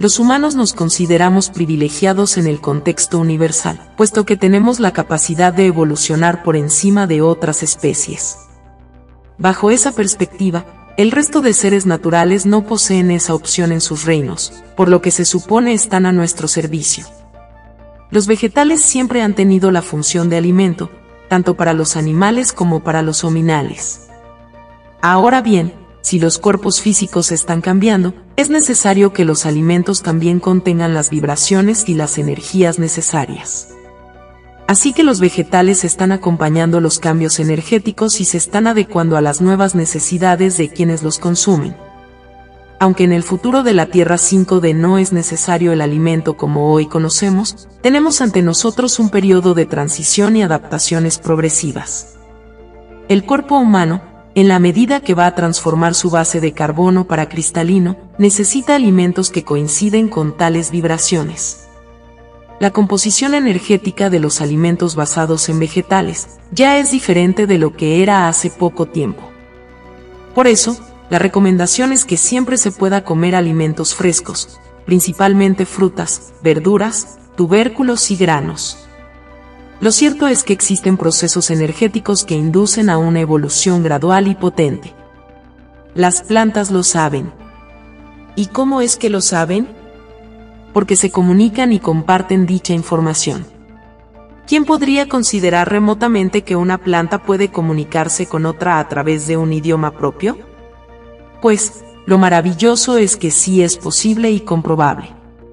Los humanos nos consideramos privilegiados en el contexto universal, puesto que tenemos la capacidad de evolucionar por encima de otras especies. Bajo esa perspectiva, el resto de seres naturales no poseen esa opción en sus reinos, por lo que se supone están a nuestro servicio. Los vegetales siempre han tenido la función de alimento, tanto para los animales como para los hominales. Ahora bien, si los cuerpos físicos están cambiando, es necesario que los alimentos también contengan las vibraciones y las energías necesarias. Así que los vegetales están acompañando los cambios energéticos y se están adecuando a las nuevas necesidades de quienes los consumen. Aunque en el futuro de la Tierra 5D no es necesario el alimento como hoy conocemos, tenemos ante nosotros un periodo de transición y adaptaciones progresivas. El cuerpo humano, en la medida que va a transformar su base de carbono para cristalino, necesita alimentos que coinciden con tales vibraciones. La composición energética de los alimentos basados en vegetales ya es diferente de lo que era hace poco tiempo. Por eso, la recomendación es que siempre se pueda comer alimentos frescos, principalmente frutas, verduras, tubérculos y granos. Lo cierto es que existen procesos energéticos que inducen a una evolución gradual y potente. Las plantas lo saben. ¿Y cómo es que lo saben? Porque se comunican y comparten dicha información. ¿Quién podría considerar remotamente que una planta puede comunicarse con otra a través de un idioma propio? Pues, lo maravilloso es que sí es posible y comprobable.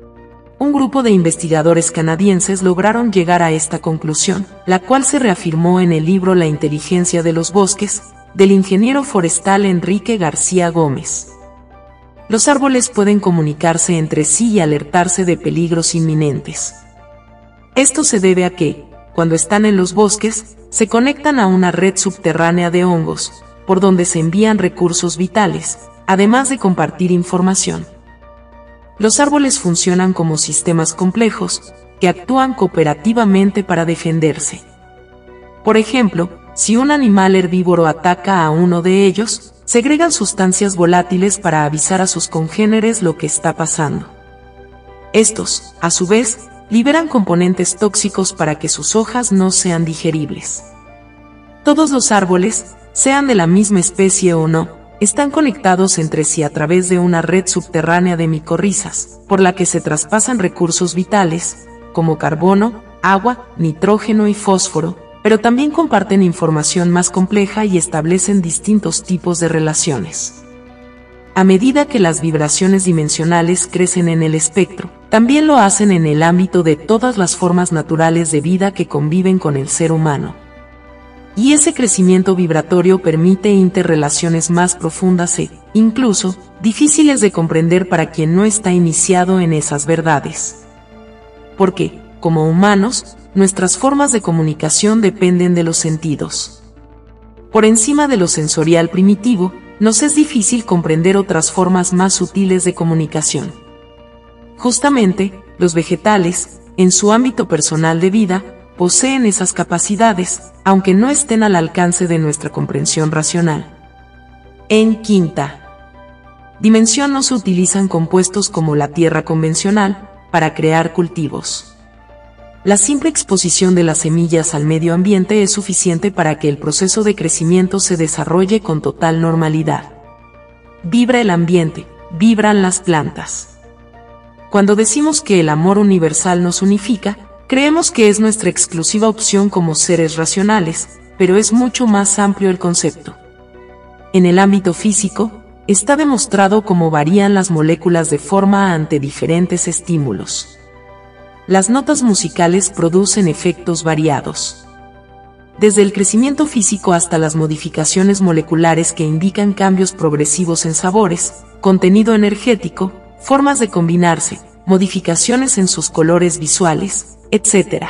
Un grupo de investigadores canadienses lograron llegar a esta conclusión, la cual se reafirmó en el libro La inteligencia de los bosques, del ingeniero forestal Enrique García Gómez. Los árboles pueden comunicarse entre sí y alertarse de peligros inminentes. Esto se debe a que, cuando están en los bosques, se conectan a una red subterránea de hongos, por donde se envían recursos vitales, además de compartir información. Los árboles funcionan como sistemas complejos, que actúan cooperativamente para defenderse. Por ejemplo, si un animal herbívoro ataca a uno de ellos, segregan sustancias volátiles para avisar a sus congéneres lo que está pasando. Estos, a su vez, liberan componentes tóxicos para que sus hojas no sean digeribles. Todos los árboles, sean de la misma especie o no, están conectados entre sí a través de una red subterránea de micorrizas, por la que se traspasan recursos vitales, como carbono, agua, nitrógeno y fósforo, pero también comparten información más compleja y establecen distintos tipos de relaciones. A medida que las vibraciones dimensionales crecen en el espectro, también lo hacen en el ámbito de todas las formas naturales de vida que conviven con el ser humano. Y ese crecimiento vibratorio permite interrelaciones más profundas e, incluso, difíciles de comprender para quien no está iniciado en esas verdades. Porque, como humanos, nuestras formas de comunicación dependen de los sentidos. Por encima de lo sensorial primitivo, nos es difícil comprender otras formas más sutiles de comunicación. Justamente, los vegetales, en su ámbito personal de vida, poseen esas capacidades, aunque no estén al alcance de nuestra comprensión racional. En quinta dimensión no se utilizan compuestos como la tierra convencional para crear cultivos. La simple exposición de las semillas al medio ambiente es suficiente para que el proceso de crecimiento se desarrolle con total normalidad. Vibra el ambiente, vibran las plantas. Cuando decimos que el amor universal nos unifica, creemos que es nuestra exclusiva opción como seres racionales, pero es mucho más amplio el concepto. En el ámbito físico, está demostrado cómo varían las moléculas de forma ante diferentes estímulos. Las notas musicales producen efectos variados. Desde el crecimiento físico hasta las modificaciones moleculares que indican cambios progresivos en sabores, contenido energético, formas de combinarse, modificaciones en sus colores visuales, etc.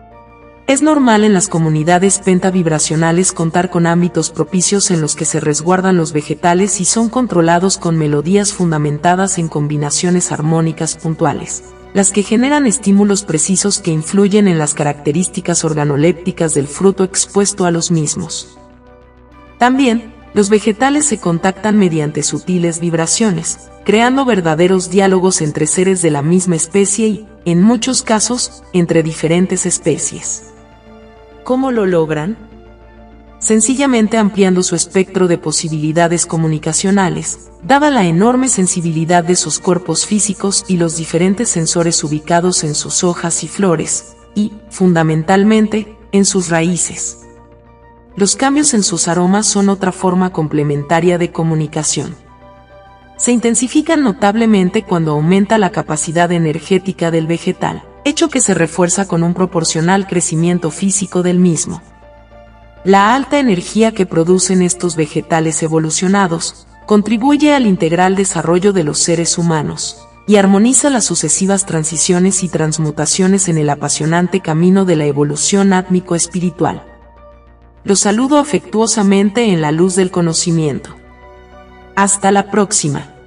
Es normal en las comunidades pentavibracionales contar con ámbitos propicios en los que se resguardan los vegetales y son controlados con melodías fundamentadas en combinaciones armónicas puntuales, las que generan estímulos precisos que influyen en las características organolépticas del fruto expuesto a los mismos. También, Los vegetales se contactan mediante sutiles vibraciones, creando verdaderos diálogos entre seres de la misma especie y, en muchos casos, entre diferentes especies. ¿Cómo lo logran? Sencillamente ampliando su espectro de posibilidades comunicacionales, dada la enorme sensibilidad de sus cuerpos físicos y los diferentes sensores ubicados en sus hojas y flores, y, fundamentalmente, en sus raíces. Los cambios en sus aromas son otra forma complementaria de comunicación. Se intensifican notablemente cuando aumenta la capacidad energética del vegetal, hecho que se refuerza con un proporcional crecimiento físico del mismo. La alta energía que producen estos vegetales evolucionados contribuye al integral desarrollo de los seres humanos y armoniza las sucesivas transiciones y transmutaciones en el apasionante camino de la evolución átmico-espiritual. Los saludo afectuosamente en la luz del conocimiento. Hasta la próxima.